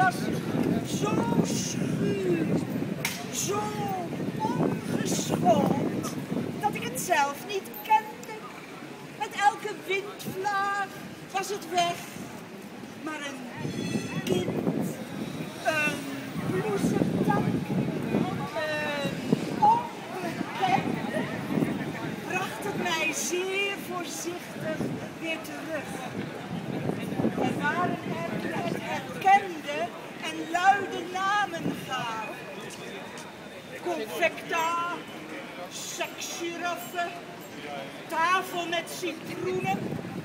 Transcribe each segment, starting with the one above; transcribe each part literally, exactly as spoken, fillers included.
was zo schuw, zo ongeschoold, dat ik het zelf niet kende. Met elke windvlaag was het weg. Maar een kind, een bloesemtak, een onbekende, bracht het mij zeer voorzichtig weer terug. Er waren er die het herkende en luide namen gaven. Confecta, seksgiraffe, tafel met citroenen,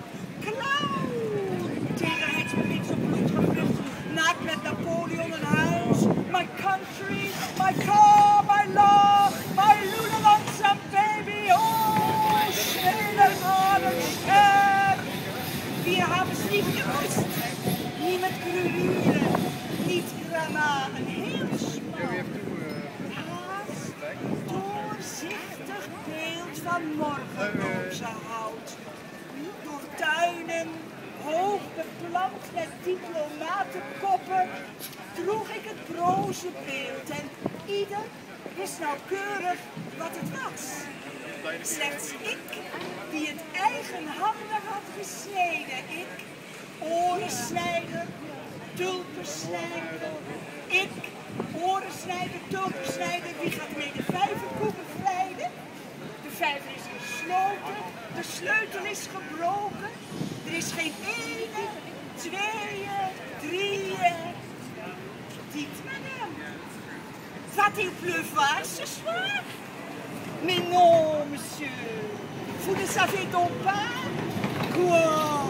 clown tegen het spits op bloed gevlucht, naakt met Napoleon een huis, my country, my car, my love, my Lululemons and baby, oh, schneller adem, en wir haben es niet gewusst, niet met krurieren, niet grana, een heel smal, haast, doorzichtig beeld van morgenrozenhout, door tuinen, hoog beplant met diplomatenkoppen, droeg ik het broze beeld en ieder wist nauwkeurig wat het was. Slechts ik, die het eigenhandig had gesneden, ik, orensnijder, tulpensnijder, ik, orensnijder, tulpensnijder, wie gaat mee de vijverkoeken vlijden? De vijver is gesloten, de sleutel is gebroken, er is geen ene, tweeën, drieën. Dites madame, va-t-il pleuvoir ce soir? Mais non, monsieur, vous ne savez donc pas? Quoi?